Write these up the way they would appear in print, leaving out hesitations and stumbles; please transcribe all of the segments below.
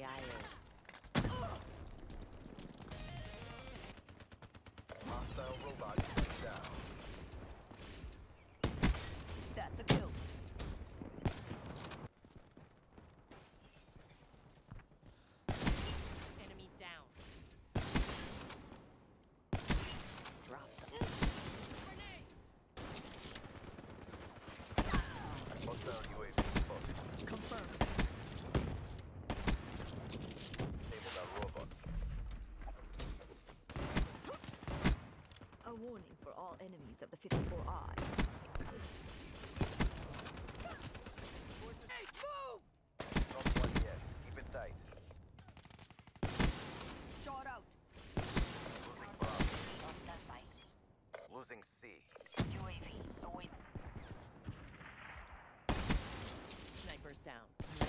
KIA. Hostile robot is down. That's a kill. Enemy down. Drop them. Hostile UAV spotted. Confirmed. Disabled our robot. A warning for all enemies of the 54I. Hey, move! Not one yet. Keep it tight. Shot out. Losing Bravo. On standby. Losing C. UAV away. Snipers down.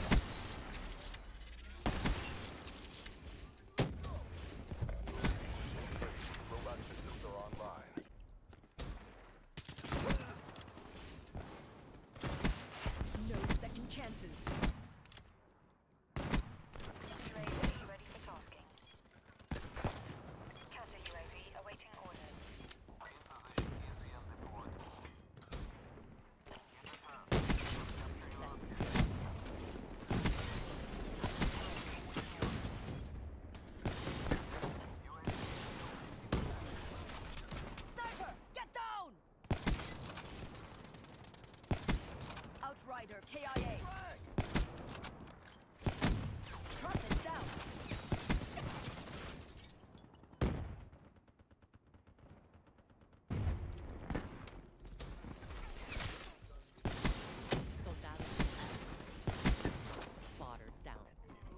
Robot systems are online. No second chances. UAV ready for tasking. Counter UAV awaiting orders. Sniper, get down! Outrider, KIA. Trumpet down. Soldado. Spotter down.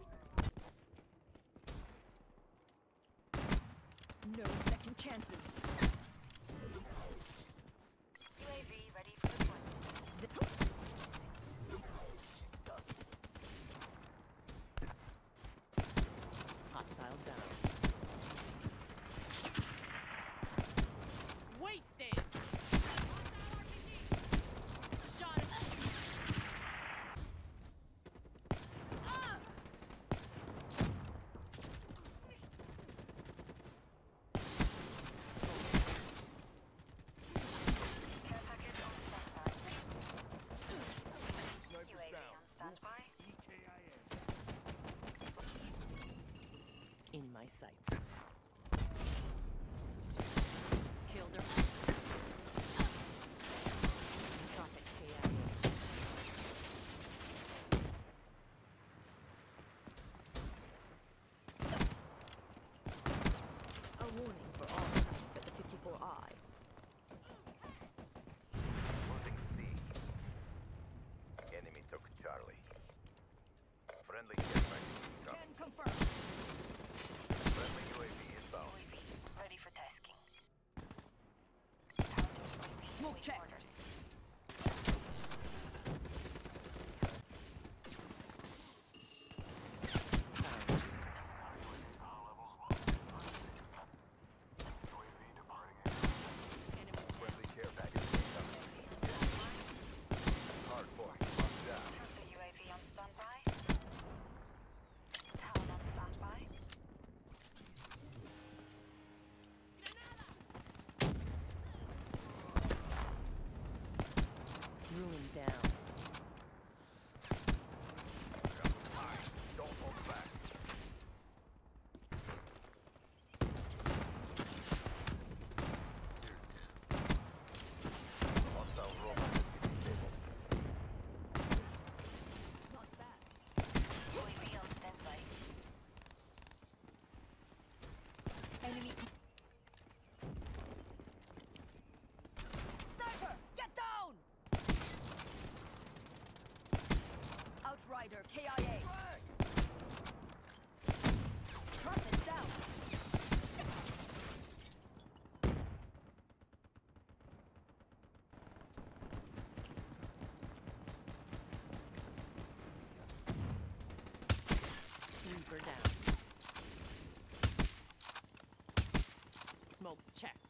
No second chances. UAV ready for deployment. Hostile down. Wasted! Shot him! Care package on standby. Snipers UAV down. on standby. In my sights. Killed her. Profit KIA. A warning for all enemies of the 54I. Losing C. Enemy took Charlie. Friendly care package incoming. Can confirm. Friendly UAV inbound. UAV ready for tasking. Counter UAV Smoke awaiting checked. orders. Friendly care package incoming. Hard point. Locked down. Counter UAV on standby. Town on standby. Ruin down. Don't hold back. Hostile robot disabled. Not bad. UAV on standby. Enemy. Sniper, get down! Outrider, KIA. Trumpet down. Reaper down. Smoke check.